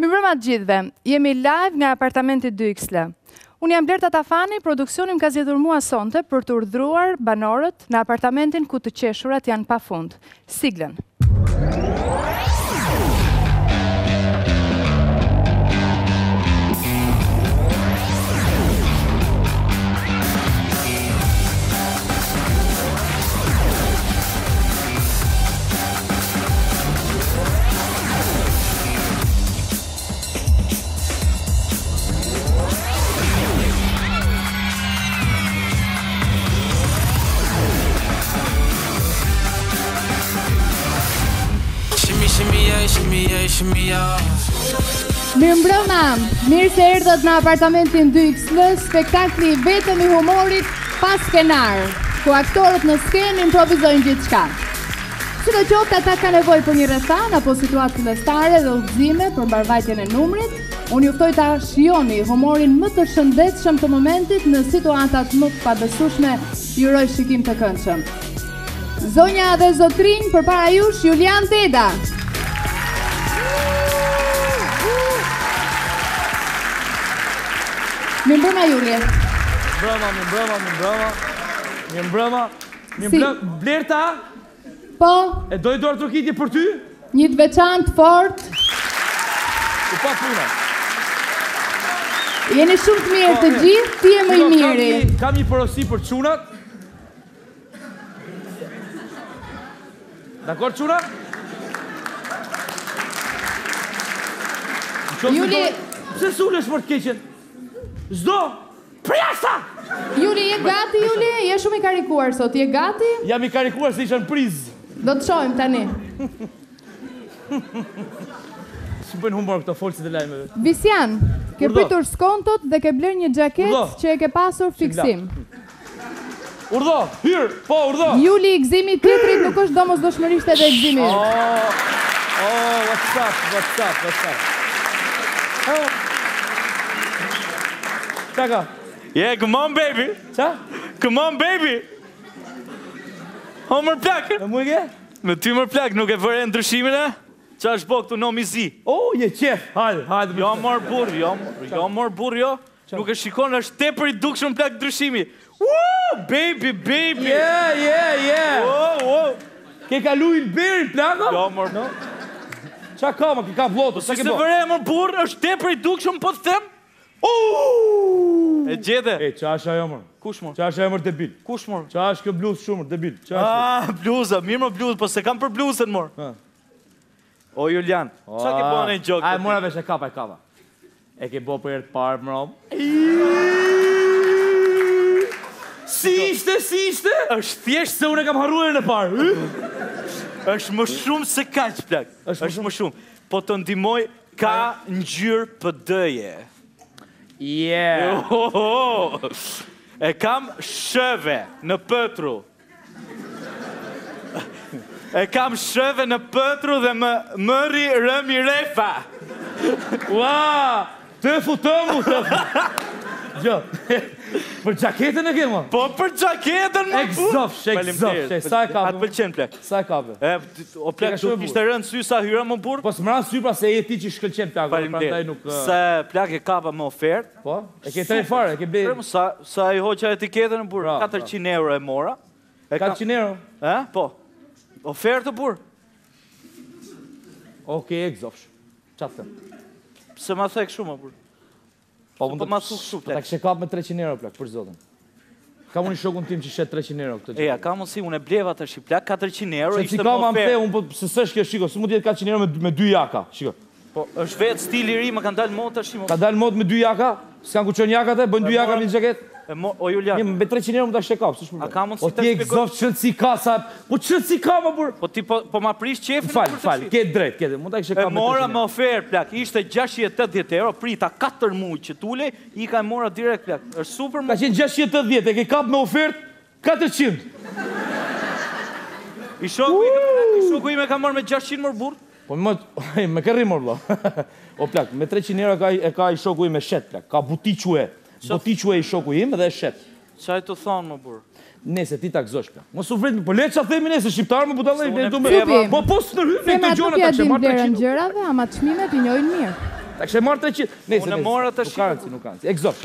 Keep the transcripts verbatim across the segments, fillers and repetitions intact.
Mirëmbrëma të gjithëve, jemi live nga apartamenti dy X L. Unë jam Blerta Tafani, produksioni më ka zgjedhur mua sonte për të urdhëruar banorët në apartamentin ku të qeshurat janë pafund. Siglën. Mirëmbrëma, mirë se erdhët në apartamentin dy X L, spektakli vetëm i humorit pas skenar, ku aktorët në skenë improvizojnë gjithçka. Sidoqoftë ata ka nevojë për një rrethan apo situatë fillestare dhe udhëzime për mbarvajtjen e numrit, unë juftoj ta shijoni humorin më të shëndetshëm të momentit në situatat më të pabesueshme. Ju uroj shikim të këndshëm. Zonja dhe zotrinj, përpara jush Julian Teda. Mirëmbrëma Juli. Mirëmbrëma, mirëmbrëma, mirëmbrëma. Mirëmbrëma. Mirëmbrëma. Blerta? Po. E doj dorë trokitje për ty? Një të veçantë, fort. U pa puna. Jeni shumë të mirë të gjithë, ti je më i miri. Kam një porosi për çunat. Dakor çuna? Juli, pse sulesh për të keqen? Zdo! Prjasa! Juli, je gati, Juli? Je shumë i karikuar sot, je gati? Jam i karikuar se isha në prizë. Do të shohim tani. Si bëjnë humor këto folësit e lajmeve. Visian, ke pritur skontot dhe ke bler një xhaket që e ke pasur fiksim. Urdhë, hyrë, po, urdhë. Juli, gëzimi tjetrit nuk është domosdoshmërisht edhe gëzimi. Oh, oh, what's up, what's up, what's up. Oh. Taka. Yeah, come on baby. Qa? Come on baby. O mër plak. E mu i ke? Me ty mër plak, nuk e vërë e ndryshimin e? Qa është bo këtu në mizi? Oh, je qef. Hajde, hajde. Jo mër burr, jo, jo mër burr, jo. Nuk e shikon, është tepër i dukshëm plak ndryshimi. Woo, baby, baby. Yeah, yeah, yeah. Wow, wow. Ke kalu i lberin plaka? Jo mër. No? Qa ka, ma, ke ka vlotu, sa Si ke se bo? vërë e mër burr, është tepër i dukshëm, po të them? Uuuu! E gjede. E, qa është ajo mër? Kush mër? Qa është ajo mër debil? Kush mër? Qa është kjo bluzë shumë mër debil? Qa është? Ah, bluza, mirë më bluzë, po se kam për bluzën mër. Ha. O Julian, qa ke bo në i gjokë? Aj, mora vesh e kapa, e kapa. E ke bo për e të parë, më rob. Si ishte, si ishte? është thjesht Se unë e kam harruar në parë. është më shumë se kaq plak. Është më shumë. Po të ndimoj ka ngjyrë P D-je. Yeah. Oh, oh. E kam shëve në pëtru. E kam shëve në pëtru dhe më mëri rëmi refa. Ua, të futomu të Gjo, për gjaketën e kemë? Po për gjaketën më Egzofsh, egzofsh, sa e kape? Atë pëlqen plak. Sa e kape? E, o plak, do kishte rënë sy sa hyra më burë. Po s'mëran sy pra se e ti që shkëlqen plak. Faleminderit. Se plak e kapa me ofertë. Po, e ke tre fare, e ke be... Sa, sa i hoqa etiketën e burë? Bra, katërqind euro e mora. E kam- katërqind euro? E? Po. Ofertë burë. Oke, egzofsh. Qa të them? Se ma thek shumë, burë. Po, Po ma thuk shumë, Ta plak. kështë kap me treqind euro plak, për zotën. Kam unë i shokun tim që shet treqind euro këtë Eja, ka mundësi, unë e bleva të shi plak, katërqind euro, Se si ishte ka më ma më the, ofertë. unë po, se së shkjo, shiko, së mund jetë katërqind euro me, me dy jaka, shiko. Po, është vetë stili i ri, më kanë dalë motë të shimo. Ka dalë mod me dy jaka, s'kan ku qënë jakat e, bën dy jaka me një gjaket. E mo, o Julian, Një, me treqind euro më ta shekap, s'është problem. A ka mundësi O ta ti shpjegoj- egzoft qënë si ka sa, po qënë si ka më burë. po ti po, po ma prish qefin? Fal, kur të fal, shi? ke drejt, ke drejt, mund ta kishe E kap me mora treqind me euro. ofertë, plak, ishte gjashtëdhjetë e tetëdhjetë euro, prita katër muaj që tule, i ka e mora direkt, plak. Është super Ka më. qenë gjashtëdhjetë e tetëdhjetë, e ke kap me ofertë katërqind. I shoku i i shoku ime ka marrë me gjashtëqind mor burr. Po më, me ke rrimur vlla. O plak, me treqind euro ka, e ka i shoku im me shet plak, ka butique. Butique i shoku im dhe e shet. Çaj të thonë më burr. Nese ti ta gëzosh plak. Mos u vret, po le ça themi nese shqiptar më budallë, Se ne unë do e me. pjeva. Po po s'në hyn në Femrat këto nuk gjona ja ta din çmar vlerën treqind. gjërave, ama çmimet i njohin mirë. Ta kështë e marrë treqind. Unë e mora të Nuk ka rëndësi, nuk ka rëndësi. Egzopt.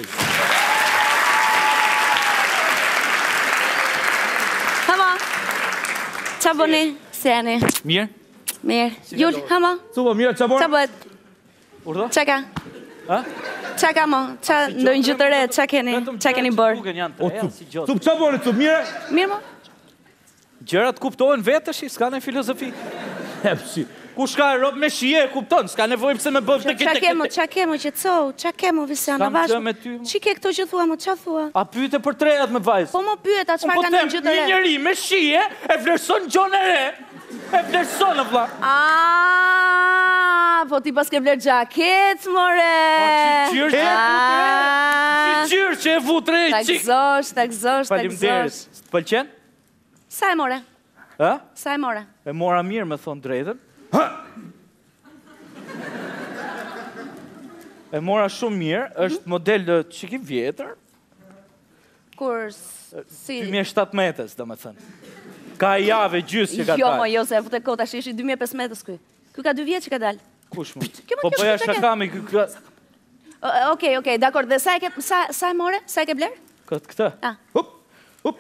Hama, qa bëni? Se jeni? Mirë? Mirë. Jull, hama, Cupo, mirë, qa qa borë? bëhet? Urdo? Qa ka? Ha? Qa ka mo? Qa ndojnë gjë të re? Qa keni? Qa keni bërë? O, cup, cup, qa borë, cup, mirë? Mirë mo? Gjërat kuptohen vetësh, s'ka në filozofi. E, pësi. Ku shka e rob me shije, e kupton, s'ka nevojë pse me bëv të Qa kemo? Qa kemo që cow? Qa kemo Visiana? S'kam gjë me ty, mo. Qi ke këto që thua mo? Qa thua? A pyete për trejat me vajzë? Po mo pyet, a qëfar Po ka në them, gjë të një re? njeri me shije e vlerëson gjon e re. E vlerëson, vlla. Aaaa, po ti pas ke bler gjaket, more! qyrë që e Aaaa, Qyrë që e vutre Ta qik. gëzosh, ta gëzosh, ta Faleminderit. gëzosh. Të pëlqen? Sa e more? Ha? Sa e more? E mora mirë me thonë drejtën. E mora shumë mirë, është model çiki vjetër, Kur, s- si... dy mijë e shtatëdhjetës, domethënë. Ka javë gjysë që ka Jo, mo, dalë. jo, se e fute kota, shi ishi dy mijë e pesëdhjetë ky. Ky ka dy vjetë që ka dalë. Kush më? Kjo më Po kjo bëja shkëtë shaka me kë- kë- O- Okej, okej, dakor, dhe sa e ke, sa, sa e more? Sa e ke bler? këtë këtë. Ah. Hup, hup.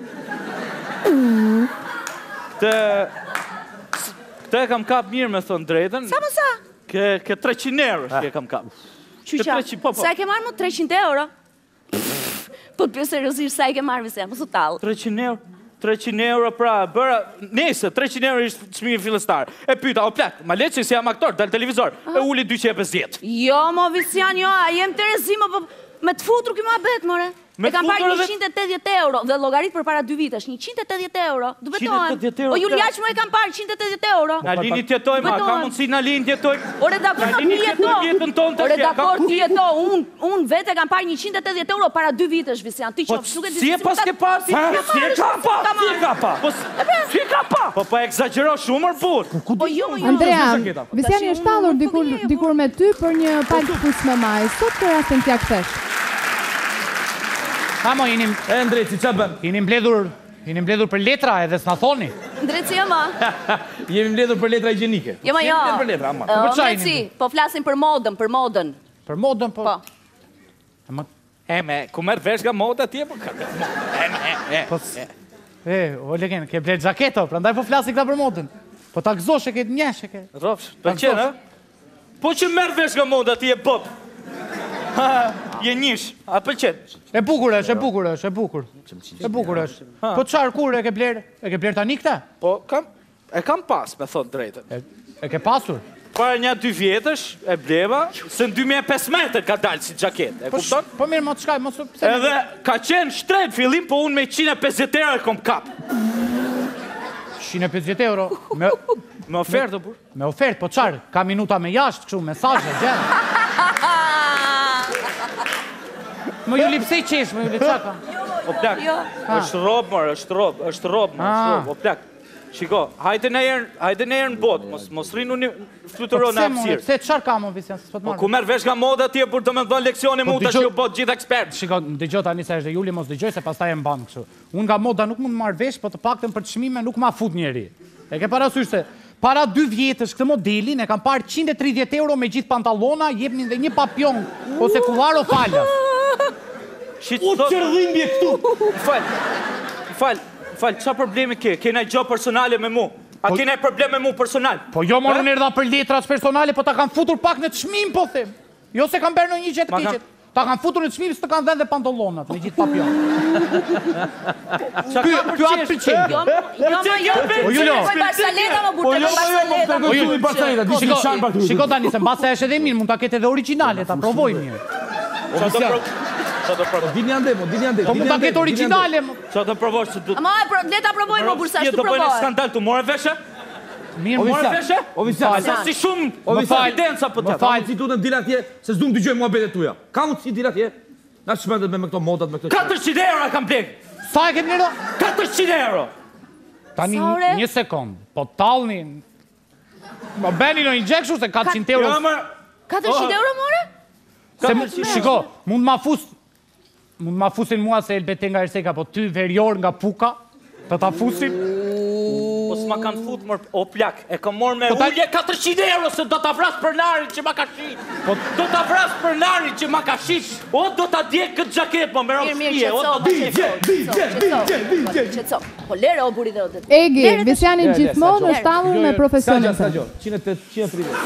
Këtë Këtë e kam kap mirë me thonë drejtën. Sa më sa? Ke ke treqind euro që e kam kap. Qyqa? Të treqind, po, po. Sa e ke marrë më treqind euro? Po të pjesë seriosisht, sa e ke marrë Visiana, mos u tallë. treqind euro. treqind euro pra, bëra, nese, treqind euro ishte çmimi fillestar. E pyeta, o plak, ma le që si jam aktor, dal televizor. E uli dyqind e pesëdhjetë. Jo, mo Visian, jo, a jem Terezi, mo, po me të futur kjo ma bet, more. Me E kam të parë futur edhe- njëqind e tetëdhjetë euro, dhe llogarit për para dy vitesh, njëqind e tetëdhjetë euro, du betohen. njëqind e tetëdhjetë euro, O Julia plak. që më e kam parë njëqind e tetëdhjetë euro. Na lini tjetoj, ma, ka Betohen. mundësi na lini tjetoj. Ore dakor, Na ti lini jeto. tjetoj vjetën tonë të Ore tjerë. dakor, ti jeto. Un un vetë kam parë njëqind e tetëdhjetë euro para dy vitesh, Visian. Ti Po qof, nuk e di. si e pas ke pas? Si Ha? e Si e ka pa? Si e ka pa? Po si e ka pa? Po po egzagero shumë burr. Po jo, jo. Andrea, zaketa? Visiani Tashi është tallur unë nuk dikur, po dikur me ty për një palë pus me maj. Sot të rastin t'ja kthesh. Ha mo, jeni, E, Ndreci, qa bën? jeni mbledhur, jeni mbledhur për letra edhe s'na thoni. Ndreci jo ma. Jemi mbledhur për letra higjienike. Jo ma jo. Jemi mbledhur për letra, ama. Ë, për çajin Ndreci, po flasim për modën, për modën. Për modën, po... Po. Ama, E me, ku merr vesh nga moda atje po ka. E me, e. po... s- E, o legen, ke bler xhaketo, prandaj po flasi këta për modën. Po ta gëzosh e ke njesh e ke... Rrofsh, pëlqen, ha? Po që merr vesh nga moda atje pop. Ha, je nish, a pëlqen? E bukur është, e bukur është, e bukur. E bukur është. Po çfarë kur e ke bler? E ke bler tani këta? Po kam e kam pas, me thon drejtën. E, e ke pasur? Para një dy vjetësh e bleva, se në dy mijë e pesëdhjetë ka dalë si xhaketë, e Po, kupton? po mirë, mos shkaj, mos... Pse, Edhe ka qenë shtret fillim, po unë me njëqind e pesëdhjetë euro e kom kap. njëqind e pesëdhjetë euro, me, Me ofertë, burr. me ofertë, po çfarë? Ka minuta me jashtë, kështu, mesazhe, gjë. Më Juli, pse i qesh, më Juli, çka ka? O plak, Jo. është rob, mor, është rob, është rob, mor, është Ah. rob, o plak. Shiko, hajde në herë, hajde në herë në botë, mos mos rrinë unë Po fluturon në pse, mo, hapësirë. pse çfarë ka, mo, Visian, s'po të Po marrë? ku merr vesh nga moda atje për të më dhënë leksione Po mu tash dëgjoj- ju bot gjithë ekspert. Shiko, dëgjoj tani se është dhe Juli, mos dëgjoj se pastaj e mban kështu. Unë nga moda nuk mund të marr vesh, po të paktën për çmime nuk ma fut njeri. E ke parasysh se para dy vjetësh këtë modelin e kam parë njëqind e tridhjetë euro me gjithë pantallona, jepnin dhe një papion ose kullaro falas. Shit, U thot- qërdhimbje këtu. Fal. Fal. Fal, çfarë problemi ke? Ke ndaj gjë personale me mu? A ke ndaj problem me mu personal? Po jo morën Eh? erdha për letras personale, po ta kanë futur pak në çmim, po them. Jo se kanë bërë në një gjë të Ma kanë- keqet. Ta kanë futur në çmim, s'të kanë dhënë dhe pantallonat me gjithë papion. Qa Ky ka ky atë pëlqen. Jo, jo, ma jo. O, Julio. Po Barsaleta më Po burtë, jo, po po jo, po Barsaleta. po jo, po Barsaleta, di Shiko, shan pa këtu. shiko tani se mbase është edhe mirë, mund ta ketë edhe origjinale, ta provoj mirë. Qa do pro... Qa do provosh? Dini ande, mo, dini ande. Po mund ta ketë origjinale. mo. Qa do provosh? Se du... Ama e pro, le ta provoj më bursa, Je ashtu do bëjnë provoj. skandal, tu more veshe? Mirë, O morë Visian, vesh. o Visian, Sa si shumë O Më fal. evidenca po Më të. fal. Ka mundësi tu të dilë atje, se s'du më dëgjoj muhabetet tuja. Ka mundësi dilë atje. Na çmendet me me këto modat, me këto. katërqind euro kam blek. Sa e ke blerë? katërqind euro. Tani Sa, ore? një sekond. Po tallni. Po bëni në një gjë kështu se katëqind euro. Jo, më... katërqind euro more? Se mu- shiko, mund ma fus mund ma fusin mua se Elbete nga Erseka, po ty verior nga Puka, të ta fusin. Po s'ma kanë fut mër, o plak, e kam morë me ullje katërqind euro se do t'a vras për narin që ma ka shit. Do t'a vras për narin që ma ka shit. O do t'a djek këtë gjaket, po me rovë spije. Qetso, po lere o buri dhe o të... Egi, Visiani gjithmonë është tallur me profesionin Sa tënd. gjo, njëzet e opt, njëzet e trimbet.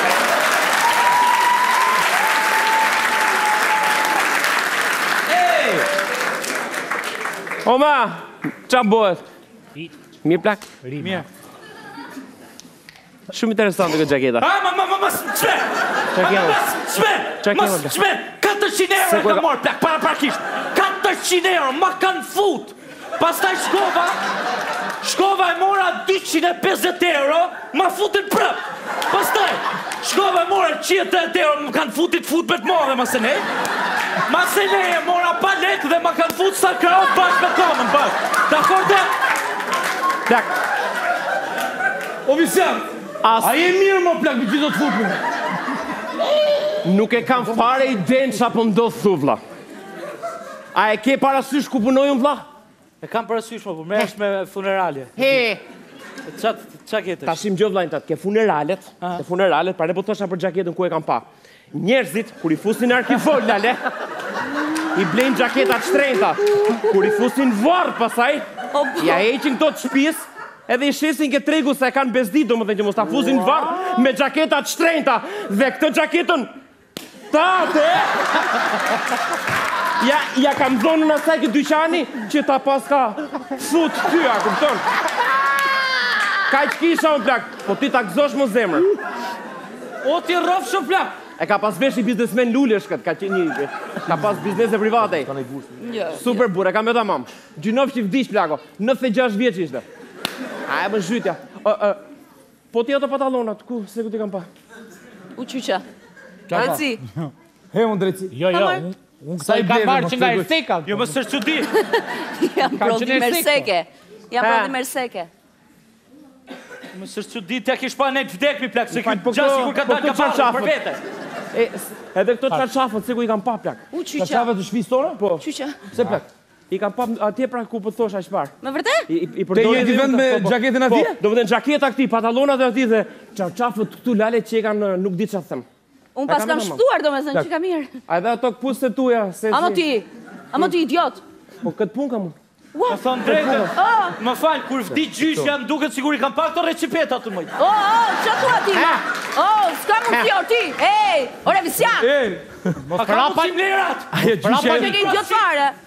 Oma, qa bëhet? Mirë plak? Mirë. Shumë interesante këtë gjaketa. A, ma, ma, ma, ma, shme! Qa kemo? Shme! Qa Ma, kemo, plak? shme! katërqind euro e ka morë, plak, para parkisht. katërqind euro, ma kanë fut. Pastaj shkova, shkova e mora dyqind e pesëdhjetë euro, ma futin prap. Pastaj, shkova e mora njëqind e tridhjetë euro, më kanë futit futbet modhe, ma se ne. Ma se ne e mora pa lek dhe ma kanë fut sa kraut bashkë me komën, bashkë. Dakor dhe? Plak, O Visian, a je mirë më plak, me gjithë të futbol? nuk e kam fare i den qa po ndodh thu vlla. A e ke parasysh ku punojnë vlla? E kam parasysh, po mresh me funeralje. He, Qa, qa ketesh? tashim gjë vllajnë tat, ke funeralet, ke funeralet, pare po thosha për gjaketën ku e kam pa. Njerëzit, kur i fusin arkivol, lale, i blejnë gjaketat shtrenjta. Kur i fusin varë pasaj, ja heqin këto të shpis, edhe i shesin ke tregu se e kanë bezdit, do më dhe që mos ta fusin varë me gjaketat shtrenjta. Dhe këtë gjaketën, ta, te, ja, ja kam zonë në asaj këtë dyqani, që ta pas ka fut tyja, kupton? Ka që kisha unë plak, po ti ta gëzosh më zemër. O, ti rrofë shumë plak. E ka pas vesh i biznesmen Lulesh këtë, ka qenë një, ka pas biznese private. Super burë, e ka me ta mam. Gjynov që i vdish plako, nëntëdhjetë e gjashtë vjeç ishte. A e më zhytja. Po ti ato patalonat, ku, se ku ti kam pa? U qyqa. Rëci. He, unë drejtësi. Jo, jo, unë unë kësa i kam marrë që nga e seka. Jo, më sërë që di. Jam prodi qenë merseke. Jam Ha. prodi merseke. Më sërë që di, t'ja kish pa nejtë vdek mi plak, se Po këtë gjasë kur ka po dalë ka këto parë çarçafët. për vete. E, s- edhe këto çarçafët, se ku i kam pa plak? U qyqa. Qave të shpis tona? Po. Qyqa. Se plak. I kam pa atje pra ku po thosha aq parë. Me vërtet? I, i, i Te përdori jeti edhe vend unë, me po, po. gjaketën Po, atje? do më dhe në gjaketa këti, patalonat e ati dhe çarçafët këtu lale që e kanë nuk di çfarë them. Unë E pas kam kam edhe, mam. shtuar do me thënë që ka mirë. A edhe ato këpuste tuja, se... Amo si- ti, amo ti idiot. Po këtë pun kam unë. Ka thonë drejtë. Oh, Më falë, kur vdi gjyshja më duket sigur i kam pak të recipetat të mëjtë. oh, oh, që thua ti? Ha. Oh, s'ka mund ti, o ti. Ej, ore Visian. E, A ka mundësim lerat? aje Po gjyshja që ke idiot fare.